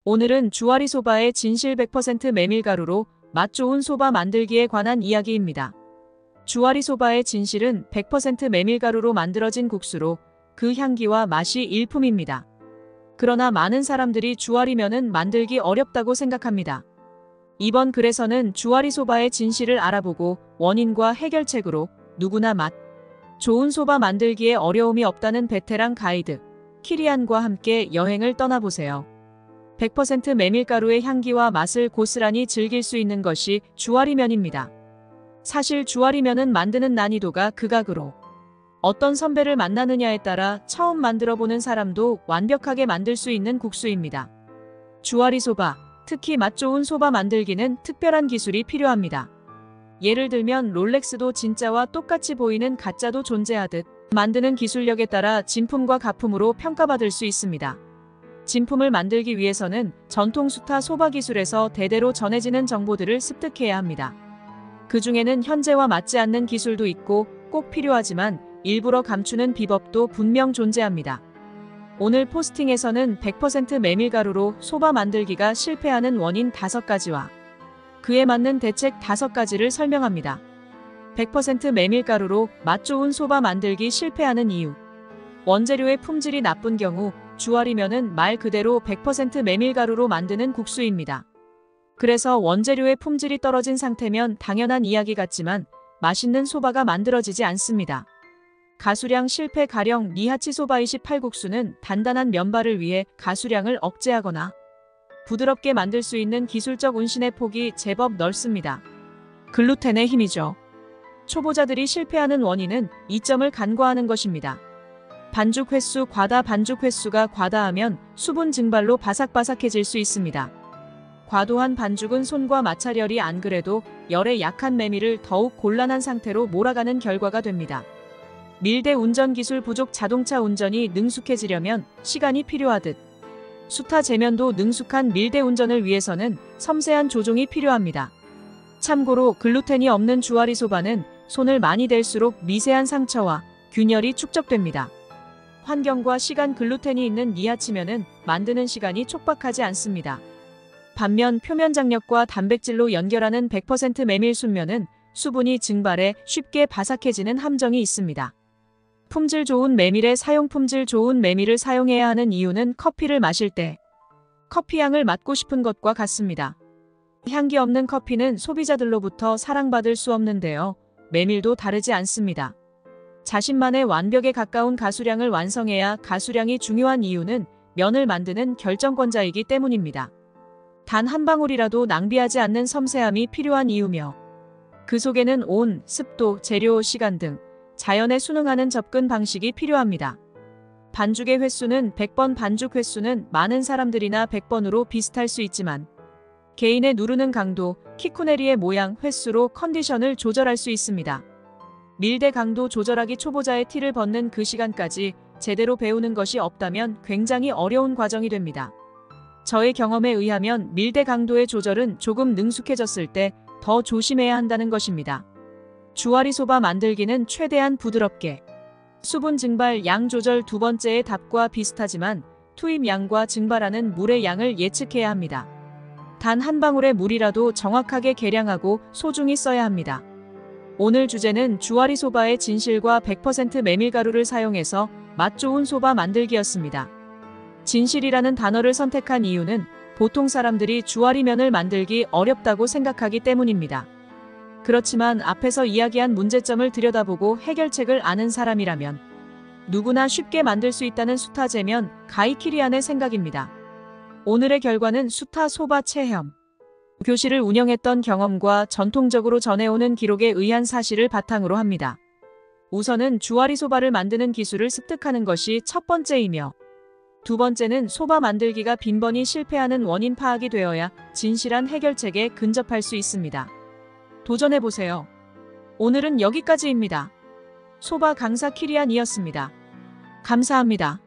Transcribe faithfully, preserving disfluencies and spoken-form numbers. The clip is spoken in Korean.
오늘은 주와리 소바의 진실 백 퍼센트 메밀가루로 맛 좋은 소바 만들기에 관한 이야기입니다. 주와리 소바의 진실은 백 퍼센트 메밀가루로 만들어진 국수로 그 향기와 맛이 일품입니다. 그러나 많은 사람들이 주와리면은 만들기 어렵다고 생각합니다. 이번 글에서는 주와리 소바의 진실을 알아보고 원인과 해결책으로 누구나 맛 좋은 소바 만들기에 어려움이 없다는 베테랑 가이드 키리안과 함께 여행을 떠나보세요. 백 퍼센트 메밀가루의 향기와 맛을 고스란히 즐길 수 있는 것이 주와리면입니다. 사실 주와리면은 만드는 난이도가 극악으로 어떤 선배를 만나느냐에 따라 처음 만들어보는 사람도 완벽하게 만들 수 있는 국수입니다. 주와리 소바, 특히 맛 좋은 소바 만들기는 특별한 기술이 필요합니다. 예를 들면 롤렉스도 진짜와 똑같이 보이는 가짜도 존재하듯 만드는 기술력에 따라 진품과 가품으로 평가받을 수 있습니다. 진품을 만들기 위해서는 전통 수타 소바 기술에서 대대로 전해지는 정보들을 습득해야 합니다. 그 중에는 현재와 맞지 않는 기술도 있고 꼭 필요하지만 일부러 감추는 비법도 분명 존재합니다. 오늘 포스팅에서는 백 퍼센트 메밀가루로 소바 만들기가 실패하는 원인 다섯 가지와 그에 맞는 대책 다섯 가지를 설명합니다. 백 퍼센트 메밀가루로 맛 좋은 소바 만들기 실패하는 이유. 원재료의 품질이 나쁜 경우 주와리면은 말 그대로 백 퍼센트 메밀가루로 만드는 국수입니다. 그래서 원재료의 품질이 떨어진 상태면 당연한 이야기 같지만 맛있는 소바가 만들어지지 않습니다. 가수량 실패. 가령 니하치 소바 이십팔 국수는 단단한 면발을 위해 가수량을 억제하거나 부드럽게 만들 수 있는 기술적 운신의 폭이 제법 넓습니다. 글루텐의 힘이죠. 초보자들이 실패하는 원인은 이 점을 간과하는 것입니다. 반죽 횟수 과다. 반죽 횟수가 과다하면 수분 증발로 바삭바삭해질 수 있습니다. 과도한 반죽은 손과 마찰열이 안 그래도 열에 약한 메밀을 더욱 곤란한 상태로 몰아가는 결과가 됩니다. 밀대 운전 기술 부족. 자동차 운전이 능숙해지려면 시간이 필요하듯 수타 제면도 능숙한 밀대 운전을 위해서는 섬세한 조종이 필요합니다. 참고로 글루텐이 없는 주와리 소바는 손을 많이 댈수록 미세한 상처와 균열이 축적됩니다. 환경과 시간. 글루텐이 있는 니하치면은 만드는 시간이 촉박하지 않습니다. 반면 표면 장력과 단백질로 연결하는 백 퍼센트 메밀 순면은 수분이 증발해 쉽게 바삭해지는 함정이 있습니다. 품질 좋은 메밀의 사용. 품질 좋은 메밀을 사용해야 하는 이유는 커피를 마실 때 커피 향을 맡고 싶은 것과 같습니다. 향기 없는 커피는 소비자들로부터 사랑받을 수 없는데요. 메밀도 다르지 않습니다. 자신만의 완벽에 가까운 가수량을 완성해야 가수량이 중요한 이유는 면을 만드는 결정권자이기 때문입니다. 단 한 방울이라도 낭비하지 않는 섬세함이 필요한 이유며 그 속에는 온, 습도, 재료, 시간 등 자연에 순응하는 접근 방식이 필요합니다. 반죽의 횟수는 백 번. 반죽 횟수는 많은 사람들이나 백 번으로 비슷할 수 있지만 개인의 누르는 강도, 키쿠네리의 모양, 횟수로 컨디션을 조절할 수 있습니다. 밀대 강도 조절하기. 초보자의 티를 벗는 그 시간까지 제대로 배우는 것이 없다면 굉장히 어려운 과정이 됩니다. 저의 경험에 의하면 밀대 강도의 조절은 조금 능숙해졌을 때 더 조심해야 한다는 것입니다. 주와리 소바 만들기는 최대한 부드럽게 수분 증발. 양 조절. 두 번째의 답과 비슷하지만 투입 양과 증발하는 물의 양을 예측해야 합니다. 단 한 방울의 물이라도 정확하게 계량하고 소중히 써야 합니다. 오늘 주제는 주와리 소바의 진실과 백 퍼센트 메밀가루를 사용해서 맛 좋은 소바 만들기였습니다. 진실이라는 단어를 선택한 이유는 보통 사람들이 주와리면을 만들기 어렵다고 생각하기 때문입니다. 그렇지만 앞에서 이야기한 문제점을 들여다보고 해결책을 아는 사람이라면 누구나 쉽게 만들 수 있다는 수타 제면 가이키리안의 생각입니다. 오늘의 결과는 수타 소바 체험. 교실을 운영했던 경험과 전통적으로 전해오는 기록에 의한 사실을 바탕으로 합니다. 우선은 주와리 소바를 만드는 기술을 습득하는 것이 첫 번째이며 두 번째는 소바 만들기가 빈번히 실패하는 원인 파악이 되어야 진실한 해결책에 근접할 수 있습니다. 도전해보세요. 오늘은 여기까지입니다. 소바 강사 키리안이었습니다. 감사합니다.